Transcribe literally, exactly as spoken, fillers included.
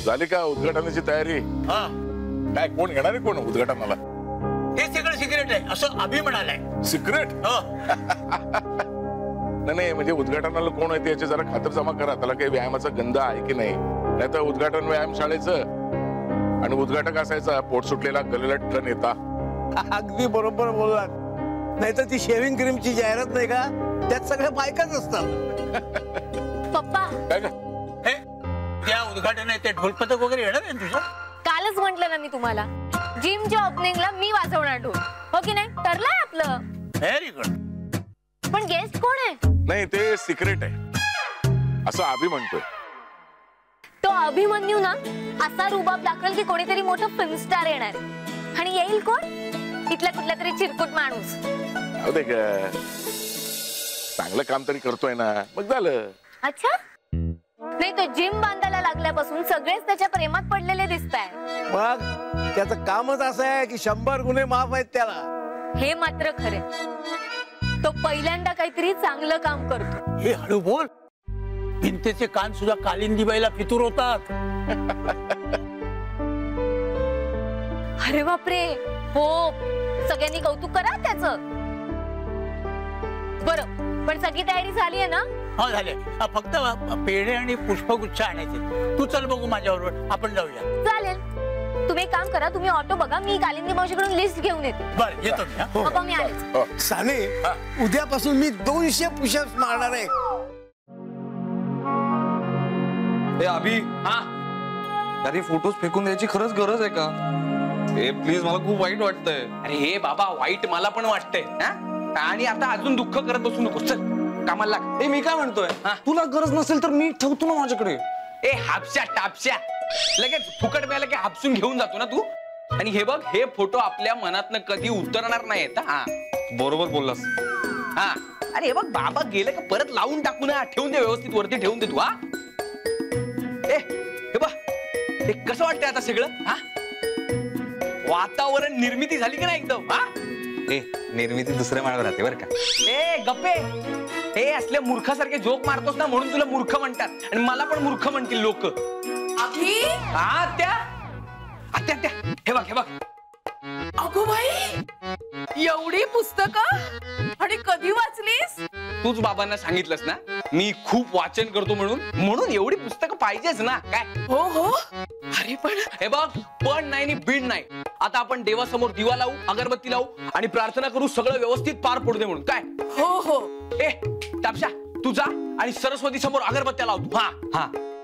झाली का उद्घाटनाची तयारी? हा काय कोण येणार आहे कोण उद्घाटनाला? हे सगळं सिक्रेट आहे असं अभि म्हणालाय. सिक्रेट? हो नाही नाही म्हणजे उद्घाटनाला कोण आहे याची जरा खातर जमा करा. त्याला काही व्यायामाचा गंध आहे की नाही? नाही तर उद्घाटन व्यायाम शाळेचं आणि उद्घाटक असायचा पोट सुटलेला गललट नेता. अगदी बरोबर बोललात. नाही तर ती शेविंग क्रीमची जाहिरात नाही का, त्यात सगळ्या बायकाच असतात. पप्पा काय का हे त्या उद्घाटन आहे ते ढोलपथक वगैरे येणार आहे तुझं? कालच म्हंटल ना मी तुम्हाला, जिमच्या ओपनिंगला मी वाजवणार ढोल, हो की नाही? ठरलंय आपलं. Very good. पण गेस्ट कोण आहे? नाही ते सिक्रेट आहे असं अभि म्हणतोय. तो अभिमन्यू ना असा रुबाब दाखल की कोणीतरी मोठं फिल्म स्टार येणार आहे. आणि येईल कोण? इथला कुठला तरी चिरकुट माणूस. अहो दे ग, चांगलं काम तरी करतोय ना, मग झालं. अच्छा, नाही तो जिम बांधायला लागल्यापासून सगळेच त्याच्या प्रेमात पडलेले दिसताय. मग त्याचं कामच असं आहे की शंभर गुन्हे माफ आहेत त्याला. हे मात्र खरे, तो पहिल्यांदा काहीतरी चांगलं काम करतो. हे हळू बोल, भिंतीचे कान सुद्धा कालिंदीबाईला फितूर होतात. अरे बापरे, हो सगळ्यांनी कौतुक करा त्याचं. बरं, पण सगळी तयारी झाली आहे ना? हो झाले. फक्त पेढे आणि पुष्पगुच्छ आणायचे. तू चल बघू माझ्याबरोबर, आपण जाऊया. चालेल, तुम्ही एक काम करा, तुम्ही ऑटो बघा, मी कालिंदी मावशीकडून लिस्ट घेऊन येते. बरं येतो मी. बाबा मी आलेच. साने, उद्यापासून मी दोनशे पुशअप्स मारणार आहे. ए अभि, हा अरे फोटोज फेकून द्यायची खरंच गरज आहे का? ए प्लीज, मला खूप वाईट वाटतंय. अरे हे बाबा, वाईट मला पण वाटतंय. आणि आता अजून दुःख करत बसू नको, चल कामाला लाग. ए मी काय म्हणतोय, तुला गरज नसेल तर मी ठेवतो ना माझ्याकडे. ए हापशा टापशा, लगेच फुकट मिळालं की हापसून घेऊन जातो ना तू. आणि हे बघ, हे फोटो आपल्या मनातनं कधी उतरणार नाहीत. हा बरोबर बोललास. हा अरे हे बघ, बाबा गेले का परत लावून टाकू ना, ठेवून दे व्यवस्थित, वरती ठेवून दे तू. हा ए हे बघ, हे कसं वाटतंय आता सगळं? हा वातावरण निर्मिती झाली की नाही एकदम? हा ए निर्मिती दुसऱ्या माळावर राहते बरं का. ए गप्पे, हे असल्या मूर्खासारखे जोक मारतोस ना, म्हणून तुला मूर्ख म्हणतात. आणि मला पण मूर्ख म्हणतील लोक. हा त्या आत्या आत्या, हे बघ हे बघ. अगो बाई, एवढी पुस्तकं आणि कधी वाचलीस? तूच बाबांना सांगितलंस ना मी खूप वाचन करतो म्हणून, म्हणून एवढी पुस्तकं पाहिजेच ना. काय हो हो. अरे पण हे बघ, पण नाही आणि बीड नाही. आता आपण देवासमोर दिवा लावू, अगरबत्ती लावू आणि प्रार्थना करू, सगळं व्यवस्थित पार पडू दे म्हणून. काय हो हो. ए टापशा, तू जा आणि सरस्वती समोर अगरबत्त्या लाव. हा हा